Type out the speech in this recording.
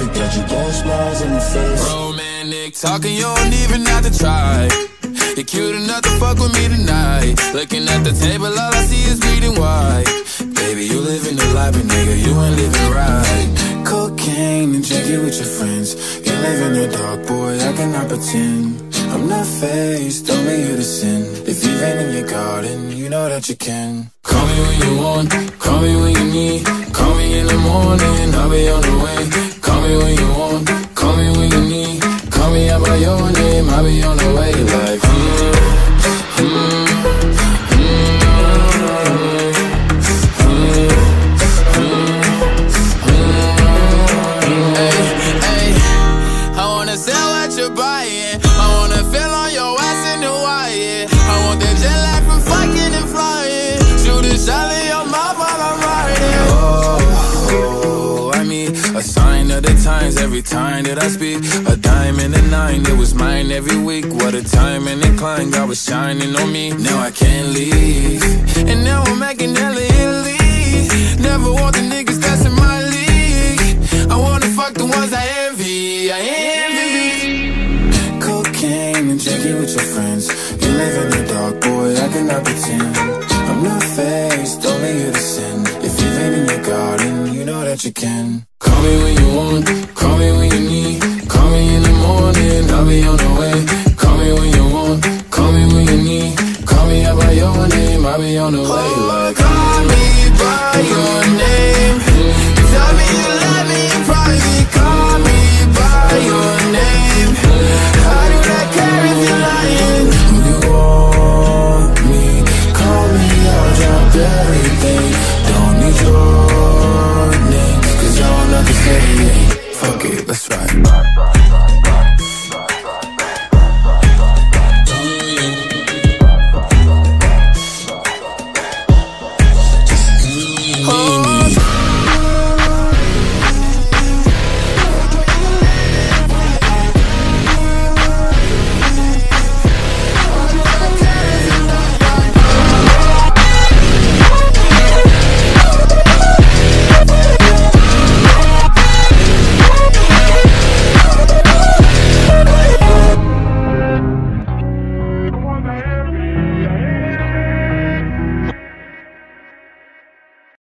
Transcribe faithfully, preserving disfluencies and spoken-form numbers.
to catch you throwing smiles in my face. Romantic talking, you don't even have to try. You're cute enough to fuck with me tonight. Looking at the table, all I see is bleeding white. Baby, you living the life, but nigga, you ain't living right. Cocaine and drinking with your friends. You live in the dark, boy, I cannot pretend. I'm not faced, only here to sin. If you've been in your garden, you know that you can. Call me when you want, call me when you need. Call me in the morning, I'll be on the way. Call me when you want, call me when you need. Call me out by your name, I'll be on the way. Like, hmm, hmm, hmm, hmm, hmm. Hey, hey, I wanna sell what you're buying. I wanna feel on your ass in Hawaii. I want that jet lag from fucking and flying. Shoot a shot in your mouth while I'm riding. Oh, oh, I mean, a sign of the times every time that I speak. A diamond and a nine, it was mine every week. What a time and incline, God was shining on me. Now I can't leave, and now I'm making hella Italy. Never want the niggas that's in my league. I wanna fuck the ones I envy, I envy. Cocaine and drinking with your friends. You live in the dark, boy, I cannot pretend. I'm not faced, only here to sin. If you've been in your garden, you know that you can. Call me when you want, call me when you need. Call me in the morning, I'll be on the way. Call me when you want, call me when you need. Call me out by your name, I'll be on the way. Like,